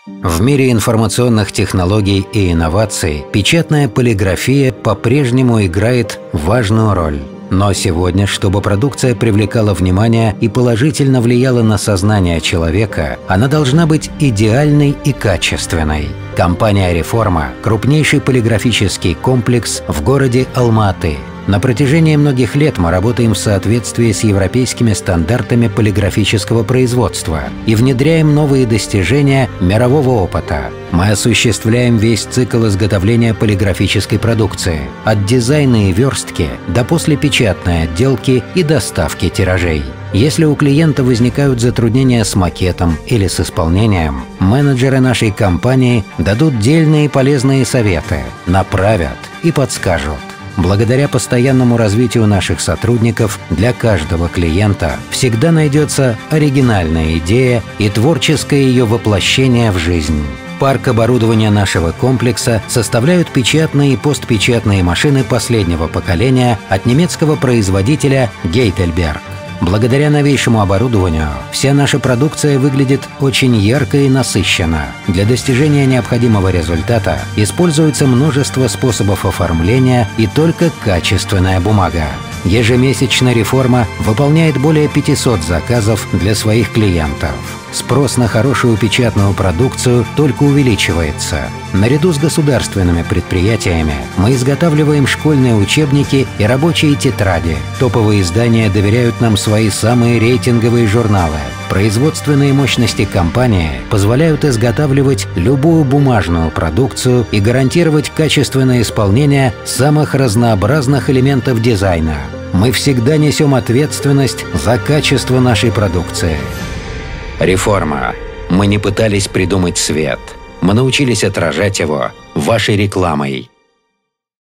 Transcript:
В мире информационных технологий и инноваций печатная полиграфия по-прежнему играет важную роль. Но сегодня, чтобы продукция привлекала внимание и положительно влияла на сознание человека, она должна быть идеальной и качественной. Компания «Реформа» – крупнейший полиграфический комплекс в городе Алма-Аты. На протяжении многих лет мы работаем в соответствии с европейскими стандартами полиграфического производства и внедряем новые достижения мирового опыта. Мы осуществляем весь цикл изготовления полиграфической продукции – от дизайна и верстки до послепечатной отделки и доставки тиражей. Если у клиента возникают затруднения с макетом или с исполнением, менеджеры нашей компании дадут дельные и полезные советы, направят и подскажут. Благодаря постоянному развитию наших сотрудников для каждого клиента всегда найдется оригинальная идея и творческое ее воплощение в жизнь. Парк оборудования нашего комплекса составляют печатные и постпечатные машины последнего поколения от немецкого производителя Гейтельберг. Благодаря новейшему оборудованию вся наша продукция выглядит очень ярко и насыщенно. Для достижения необходимого результата используется множество способов оформления и только качественная бумага. Ежемесячно «Реформа» выполняет более 500 заказов для своих клиентов. Спрос на хорошую печатную продукцию только увеличивается. Наряду с государственными предприятиями мы изготавливаем школьные учебники и рабочие тетради. Топовые издания доверяют нам свои самые рейтинговые журналы. Производственные мощности компании позволяют изготавливать любую бумажную продукцию и гарантировать качественное исполнение самых разнообразных элементов дизайна. Мы всегда несем ответственность за качество нашей продукции. «Реформа». Мы не пытались придумать свет. Мы научились отражать его вашей рекламой.